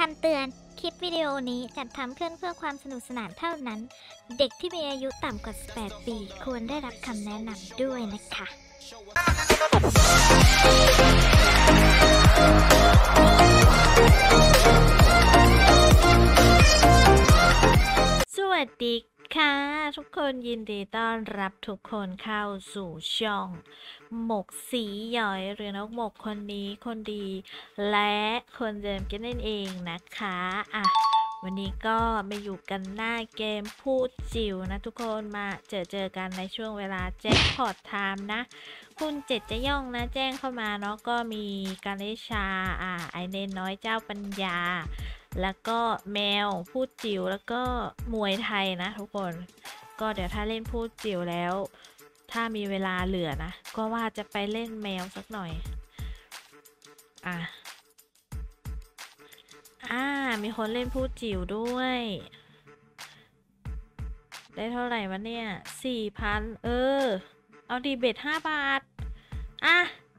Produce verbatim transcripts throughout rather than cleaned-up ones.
คำเตือน คลิปวิดีโอนี้จัดทำขึ้นเพื่อความสนุกสนานเท่านั้น เด็กที่มีอายุต่ำกว่า สิบแปด ปี ควรได้รับคำแนะนำด้วยนะคะ สวัสดีค่ะทุกคนยินดีต้อนรับทุกคนเข้าสู่ช่องหมกสีหย่อยหรือนกหมกคนนี้คนดีและคนเดิมกันนั่นเองนะคะอ่ะวันนี้ก็มาอยู่กันหน้าเกมพูดจิ๋วนะทุกคนมาเจอเจอกันในช่วงเวลาแจ็คพอตไทม์นะคุณเจ็ดจะย่องนะแจ้งเข้ามาเนาะก็มีการเลชาอ่าไอเนนน้อยเจ้าปัญญาแล้วก็แมวพูดจิ๋วแล้วก็มวยไทยนะทุกคนก็เดี๋ยวถ้าเล่นพูดจิ๋วแล้วถ้ามีเวลาเหลือนะก็ว่าจะไปเล่นแมวสักหน่อยอ่ะอ่ามีคนเล่นพูดจิ๋วด้วยได้เท่าไหร่วะเนี่ยสี่พันเออเอาดีเบ็ดห้าบาทอ่ะ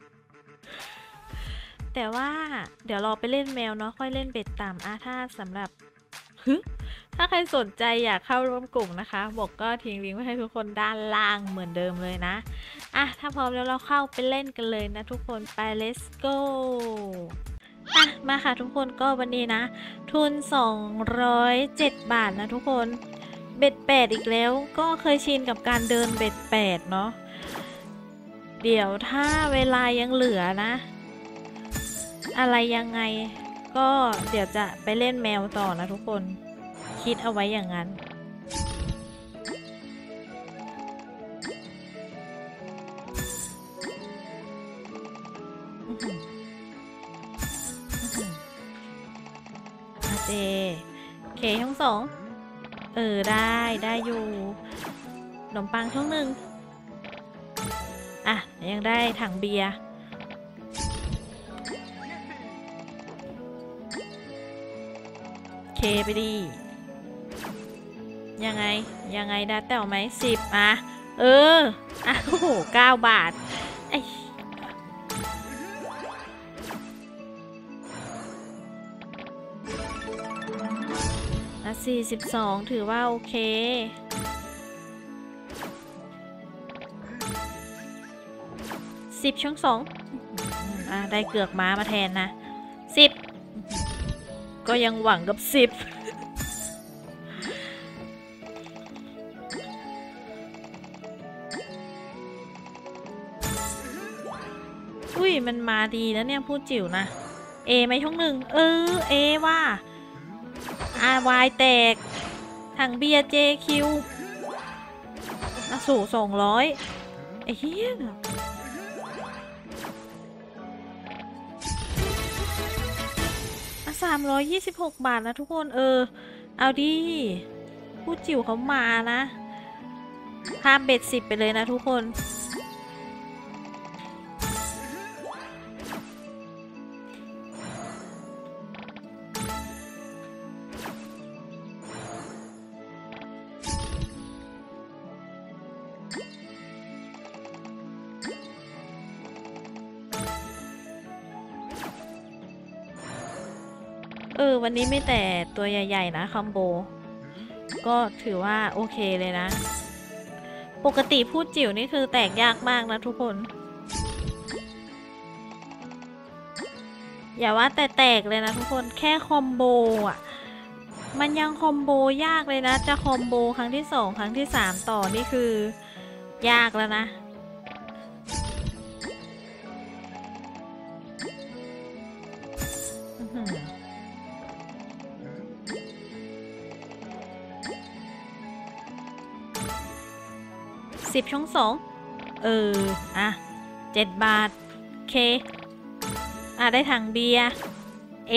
แต่ว่าเดี๋ยวรอไปเล่นแมวเนาะค่อยเล่นเบ็ดต่ำอ่ะถ้าสำหรับฮึถ้าใครสนใจอยากเข้าร่วมกลุ่มนะคะบอกก็ทิ้งลิงก์ไว้ให้ทุกคนด้านล่างเหมือนเดิมเลยนะอ่ะถ้าพร้อมแล้วเราเข้าไปเล่นกันเลยนะทุกคนไป let's go อ่ะมาค่ะทุกคนก็วันนี้นะทุนสองร้อยเจ็ดบาทนะทุกคนเบ็ดแปดอีกแล้วก็เคยชินกับการเดินเบ็ดแปดเนาะเดี๋ยวถ้าเวลายังเหลือนะอะไรยังไงก็เดี๋ยวจะไปเล่นแมวต่อนะทุกคนคิดเอาไว้อย่างนั้นเจเคช่องสองเออได้ได้อยู่ขนมปังช่องหนึ่งอ่ะยังได้ถังเบียร์เคไปดียังไงยังไงได้แต่ไหมสิบอ่ะเอออ่ะโอ้โหเก้าบาทไออ่ะสี่สิบสองถือว่าโอเคสิบช่องสองอ่ะได้เกือกม้ามาแทนนะสิบก็ยังหวังกับสิบอุ้ยมันมาดีนะเนี่ยพูดจิ๋วนะเอไม่ช่องหนึ่งเออเอว่าอาวายแตกถังเบียร์เจคิวอ่ะสู่สองร้อยไอ้เหี้ยสามร้อยยี่สิบหกบาทนะทุกคนเออเอาดิพูดจิ๋วเขามานะข้ามเบ็ดสิบไปเลยนะทุกคนเออวันนี้ไม่แต่ตัวใหญ่ๆนะคอมโบก็ถือว่าโอเคเลยนะปกติพูดจิ๋วนี่คือแตกยากมากนะทุกคนอย่าว่าแต่แตกเลยนะทุกคนแค่คอมโบอ่ะมันยังคอมโบยากเลยนะจะคอมโบครั้งที่สองครั้งที่สามต่อนี่คือยากแล้วนะสิบช่องสองเอออ่ะเจ็ดบาทเคอ่ะได้ถังเบียร์เอ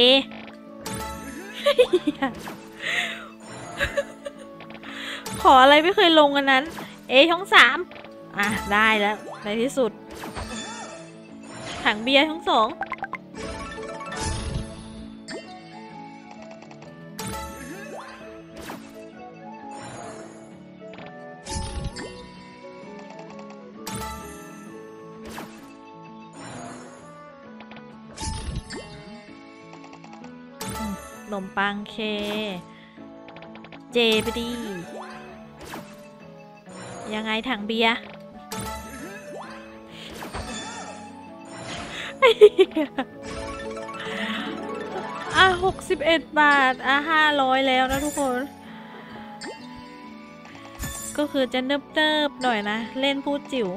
ขออะไรไม่เคยลงกันนั้นเอช่องสามอ่ะได้แล้วในที่สุดถังเบียร์ช่องสองขนมปังเค เจไปดียังไงถังเบียร์ อ่ะหกสิบเอ็ดบาท อ่ะห้าร้อยแล้วนะทุกคน ก็คือจะเนิบๆหน่อยนะ เล่นพูดจิ๋ว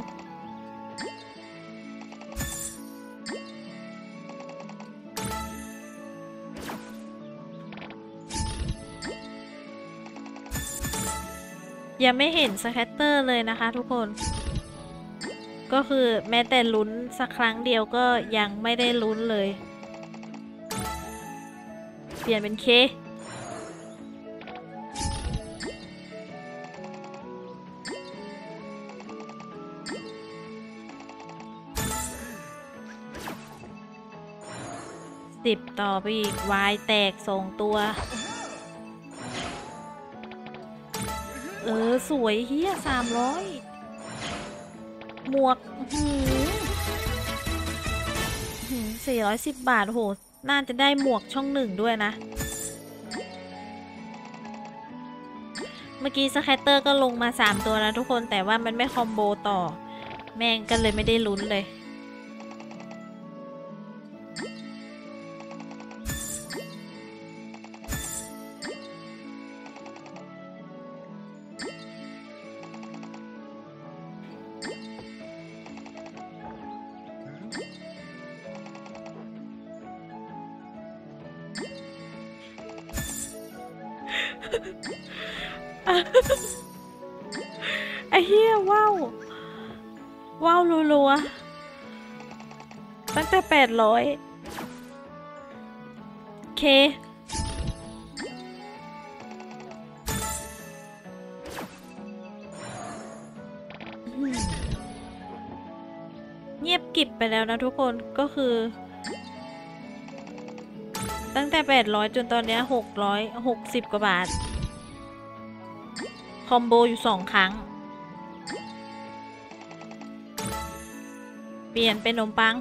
ยังไม่เห็นสแคตเตอร์เลยนะคะทุกคน ก็คือแม้แต่ลุ้นสักครั้งเดียวก็ยังไม่ได้ลุ้นเลย เปลี่ยนเป็นเคสิบต่อไปอีกวายแตกสองตัว เออ สวยเฮียสามร้อยหมวกสี่ร้อยสิบบาทโหน่าจะได้หมวกช่องหนึ่งด้วยนะ เมื่อกี้สแคตเตอร์ก็ลงมาสามตัวนะทุกคนแต่ว่ามันไม่คอมโบต่อ แม่งก็เลยไม่ได้ลุ้นเลย ไอ้เหี้ยว้าวว้าวรัวๆตั้งแต่แปดร้อยเคเงียบกริบไปแล้วนะทุกคนก็คือตั้งแต่แปดร้อยจนตอนนี้หกร้อยหกสิบกว่าบาทคอมโบอยู่สองครั้งเปลี่ยนเป็นขนมปัง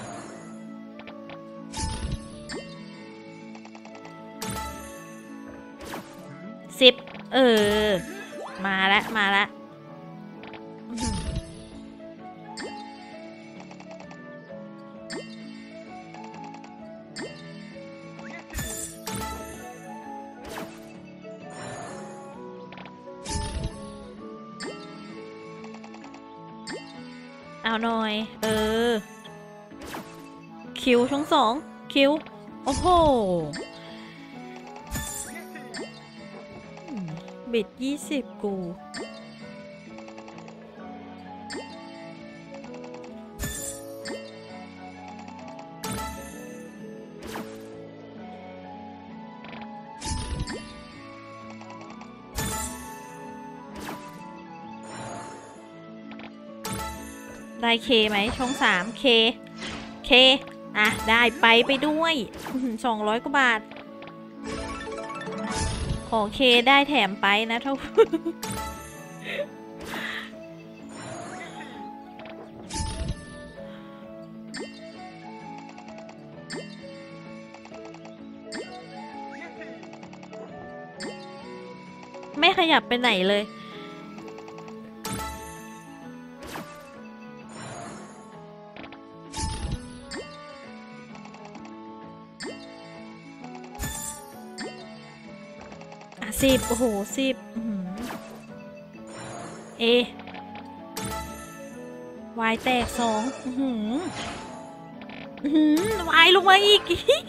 สิบเออมาแล้วมาแล้วเอาหน่อยเออคิวช่องสองคิวโอ้โหบิดยี่สิบกูได้เคไหมช่องสามเคเคอ่ะได้ไปไปด้วยสองร้อยกว่าบาทขอเคได้แถมไปนะทุกไม่ขยับไปไหนเลยสิบโอ้โหสิบเอวายแตกสองวายลงมาอีก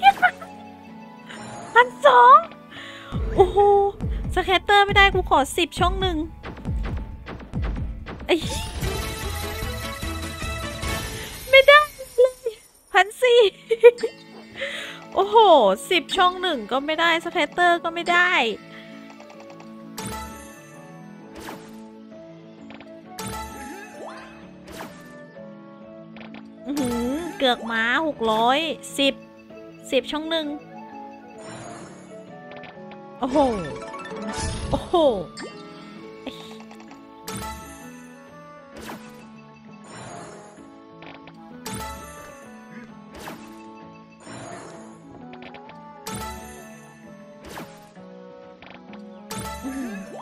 พันสองโอ้โหสแคตเตอร์ไม่ได้กูขอสิบช่องหนึ่งไอ้ไม่ได้เลยพันสี่โอ้โหสิบช่องหนึ่งก็ไม่ได้สแคตเตอร์ก็ไม่ได้เกือกม้าหกร้อยสิบสิบช่องหนึ่งโอ้โหโอ้โห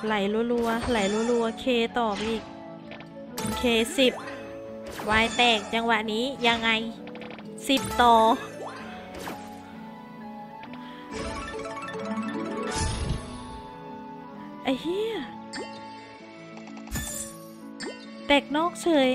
ไหลรัวๆไหลรัวๆเคต่อไปอีกเคสิบวายแตกจังหวะนี้ยังไงสิบต่อไอ้เหี้ยแตกนอกเฉย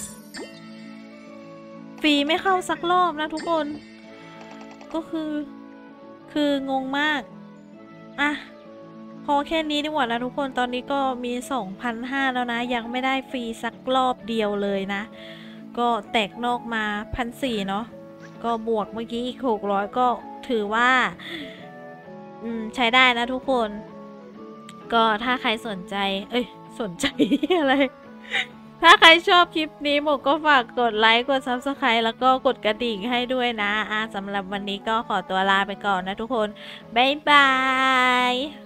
ฟรีไม่เข้าสักรอบนะทุกคนก็คือคืองงมากอ่ะพอแค่นี้ดีกว่านะทุกคนตอนนี้ก็มี สองพันห้าร้อย แล้วนะยังไม่ได้ฟรีสักรอบเดียวเลยนะก็แตกนอกมา หนึ่งพันสี่ร้อย เนาะก็บวกเมื่อกี้อีกหกร้อยก็ถือว่าอืมใช้ได้นะทุกคนก็ถ้าใครสนใจเอ้ยสนใจ อะไรถ้าใครชอบคลิปนี้หมกก็ฝากกดไลค์กด ซับสไครบ์ แล้วก็กดกระดิ่งให้ด้วยนะอ่ะสำหรับวันนี้ก็ขอตัวลาไปก่อนนะทุกคนบ๊ายบาย